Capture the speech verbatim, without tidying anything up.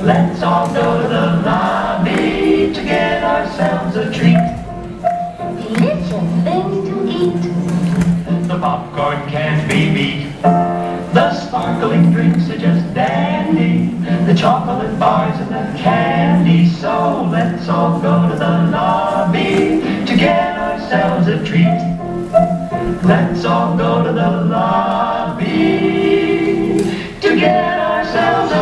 Let's all go to the lobby to get ourselves a treat. Delicious things to eat. The popcorn can't be beat. The sparkling drinks are just dandy. The chocolate bars and the candy. So let's all go to the lobby to get ourselves a treat. Let's all go to the lobby to get ourselves a